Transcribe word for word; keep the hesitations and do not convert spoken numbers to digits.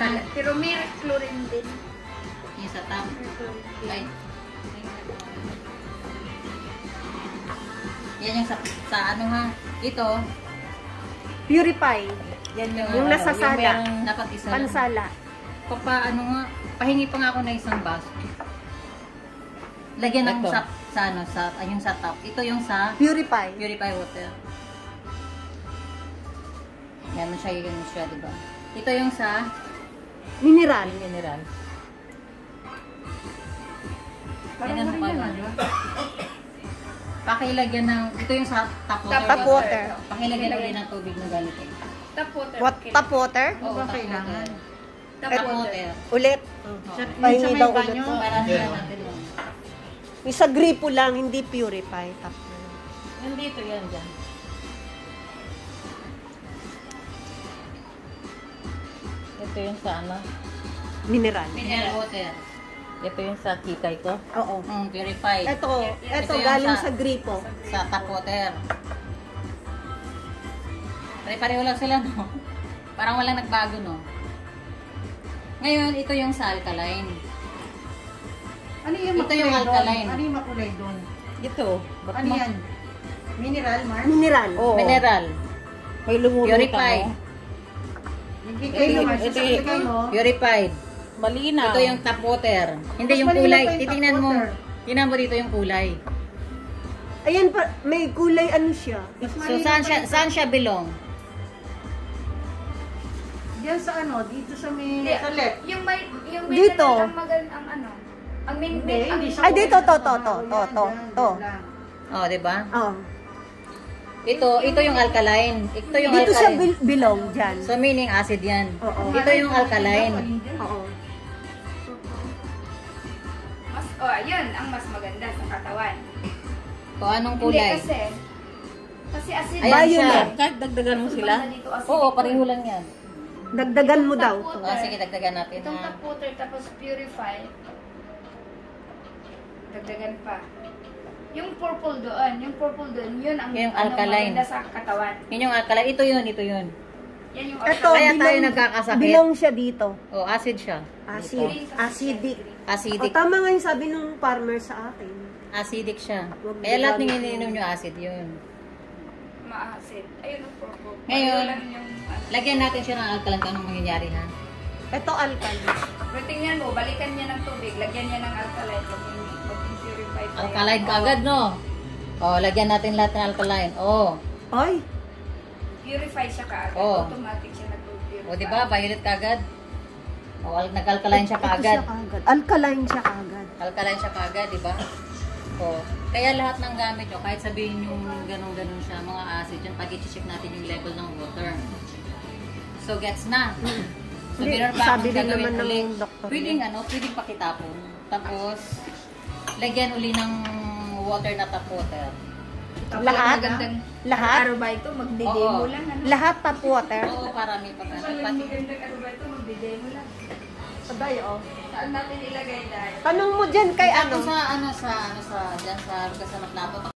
salat. Pero may chlorine din. Yung sa top. Ay. Yan yung sa, sa ano ha. Ito. Purify. Yan yung, Yung ano, nasasala. yung dapat isa lang. Pansala. Papa, ano nga, pahingi pa nga ako na isang baso. Lagyan ng Ito. sa, sa ano, sa, ay, yung sa top. Ito yung sa Purify. purify water. Yan siya, yun siya, diba? Ito yung sa Mineral. Mineral. Parang ano pa ba? Pakilagyan ng, ito yung sa tap water. Tap water. Pakilagyan lagyan ng tubig na ganito. Tap water. What? okay. Tap water? Oo, tap water. Tap Tap water. water. Ulit. Sa, Pahingi daw ulit. para nila natin lang. Yung sa gripo lang, hindi purify. Tap. Nandito yan dyan. Ito yung sa ano. Mineral. Mineral water. Ito yung sa kikay ko. Oo. Mm, purified. Ito, ito Ito yung galing sa- sa gripo. Sa tap water. Pare-pareho lang sila, no? Parang walang nagbago, no? Ngayon, ito yung sa alkaline. Ano yung Ito yung makulay doon? alkaline. Ano yung makulay doon? Ito. Ba't Ano ma- yan? Mineral, Mars? Mineral. Oo. Mineral. May lumulutang Purified. mo. Yung kikay Ito- naman, ito- sasakligay mo. Purified. Malinaw. Ito yung tap water. Hindi Mas yung malinaw kulay. pa yung tap Titingnan mo. water. Tingnan mo dito yung kulay. Ayan pa, may kulay ano siya. So, saan siya, saan siya belong? Yan sa ano, dito sa may Hindi, sa left. Yung may, yung Dito. mineral ang magan, ang ano. Ang min, Hindi, min, ang, hindi siya Ay, dito, kulay to, na to, to, tao. to, Yan, to, yan, to. yan lang. Oh, di ba? Oh. Ito, ito yung alkaline. Ito yung Dito siya alkaline. bil- bilong dyan. So, meaning acid yan. Oo. Ito yung alkaline. Oo. mas, oh, ayun, ang mas maganda sa katawan. O, anong Hindi kulay? kasi, kasi acid. Ayan Violet. siya. Kahit dagdagan mo sila. Dito, acidic Oo, to. pareho lang yan. Dagdagan mo Itong daw. tap to. water, Oh, sige, dagdagan natin. Itong ha? tap water tapos purify. Dagdagan pa. Yung purple doon, yung purple doon, yun ang Yung ano, alkaline. maganda sa katawan. Yun yung alkaline. Ito yun, ito yun. Yan yung Ito, Kaya tayo bilong- nagkakasakit. Bilong siya dito. Oh, acid siya. Acid. Dito. Acidic. O, Acidic. tama nga yung sabi ng farmer sa akin. Acidic siya. Huwag Kaya lahat ng gamit iniinom yung- nyo acid yun. ma-acid. Ayun ang purple. Ngayon, Pareho lang yung, ano. Lagyan natin siya ng alkaline kung anong mangyayari ha. Ito alkali. Pero tingnan mo, balikan niya ng tubig, lagyan niya ng alkaline, mag-purify pa yan. Alkaline kaagad, no? Oh, lagyan natin lahat ng alkaline. Oh. Ay, Purify siya kaagad. Oo. Automatic siya nag-purify. O, di ba? Violet kaagad. O, al- nag-alkaline siya ito kaagad. siya kaagad. Alkaline siya kaagad. Alkaline siya kaagad, di ba? O, kaya lahat ng gamit nyo, kahit sabihin yung ganun-ganun siya, mga acid, yan, pag i-check natin yung level ng water. So, gets na. So, Hindi, meron pa sabi akong din gagawin naman ng uli. doktor Pwedeng ano, pwedeng pakitapon. Tapos, lagyan uli ng water na tap water. Tapos Lahat? magandang Lahat? araw ba ito? Magde-demo Oo. lang. Ano? Lahat tap water. Oo, para may pag- Tapos pati- magandang araw ba ito? Magde-demo lang. Sabay, oh. Saan natin ilagay dahil? Tanong mo dyan kay ano? Tapos sa ano sa ano sa diyan sa lugar sa Maclapo.